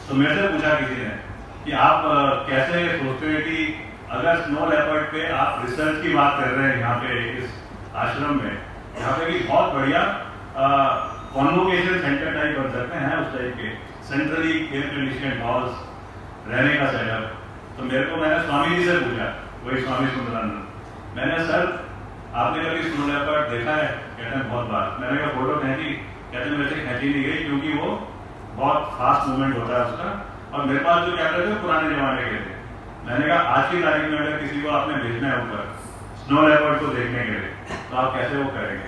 तो मेरे से पूछा किसी ने कि आप कैसे सोचते हैं कि अगर स्नो लेपर्ड पे आप रिसर्च की बात कर रहे हैं यहाँ पे इस आश्रम में, यहाँ पे भी बहुत बढ़िया कॉन्वोकेशन सेंटर टाइप बन सकते हैं उस टाइप के सेंट्रली एयर कंडीशन हॉल्स, रहने का सेटअप। तो मेरे को मैंने स्वामी जी से पूछा, वही स्वामी सुंदरानंद, मैंने सर आपने कभी स्नो लेपर्ड देखा है? कहते हैं बहुत बार। मैंने कहा फोटो खींची? कहते हैं मेरे से खींची नहीं गई क्योंकि वो बहुत फास्ट मूवमेंट होता है उसका, और मेरे पास जो कैमरे थे पुराने जमाने के थे। मैंने कहा आज की तारीख में अगर किसी को आपने भेजना है ऊपर स्नो लेपर्ड को देखने के लिए तो आप कैसे वो करेंगे?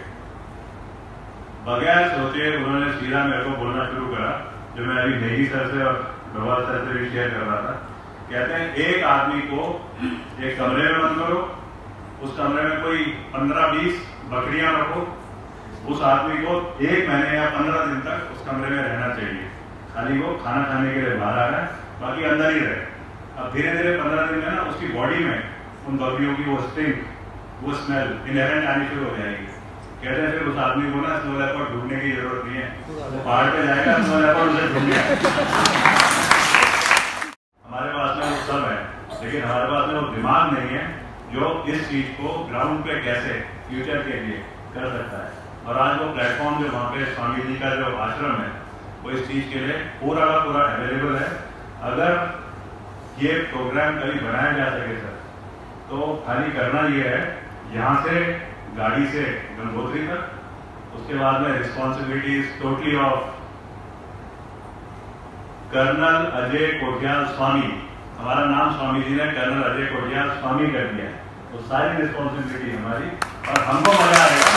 बगैर सोचे उन्होंने सीधा मेरे को बोलना शुरू करा, जो मैं अभी नेगी सर से और डोभाल सर से भी शेयर कर रहा था। कहते हैं एक आदमी को एक कमरे में बंद करो, उस कमरे में कोई 15-20 बकरियां रखो, उस आदमी को 1 महीने या 15 दिन तक उस कमरे में रहना चाहिए। खाली वो खाना खाने के लिए बाहर आ रहा है, बाकी अंदर ही रहे। अब धीरे धीरे 15 दिन में ना उसकी बॉडी में उन बकरियों की वो स्टिंक, वो स्मेल इनहेरेंट आनी शुरू हो जाएगी। कहते हैं फिर उस आदमी को ना स्नो लेपर्ड ढूंढने की जरूरत नहीं है, वो पहाड़ पे जाएगा, स्नो लेपर्ड उसे ढूंढने। हमारे पास में वो सब है, लेकिन हमारे पास में वो दिमाग नहीं है जो इस चीज को ग्राउंड पे कैसे फ्यूचर के लिए कर सकता है। और आज वो प्लेटफॉर्म जो वहाँ पे स्वामी जी का जो आश्रम है वो इस चीज के लिए पूरा का पूरा अवेलेबल है। अगर ये प्रोग्राम कभी बनाया जा सके सर, तो खाली करना ये है यहाँ से गाड़ी से गंगोत्री तक, उसके बाद में responsibility totally of colonel Ajay Kothiyal Swami. हमारा नाम स्वामी जी ने कर्नल अजय कोठियाल स्वामी कर दिया है, तो सारी रिस्पॉन्सिबिलिटी हमारी, और हमको मजा आएगा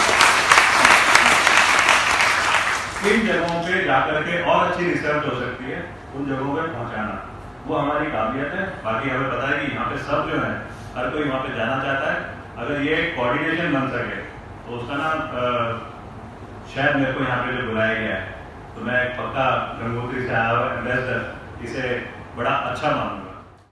किन जगहों पे जाकर के और अच्छी रिसर्च हो सकती है उन जगहों पे पहुंचाना, वो हमारी काबिलियत है। बाकी हमें पता है कि यहाँ पे सब जो है हर कोई वहाँ पे जाना चाहता है। अगर ये कोऑर्डिनेशन बन सके तो उसका ना शायद मेरे को यहाँ पे जो बुलाया गया है, तो मैं पक्का गंगोत्री से आया हुआ एम्बेसडर इसे बड़ा अच्छा मानूंगा।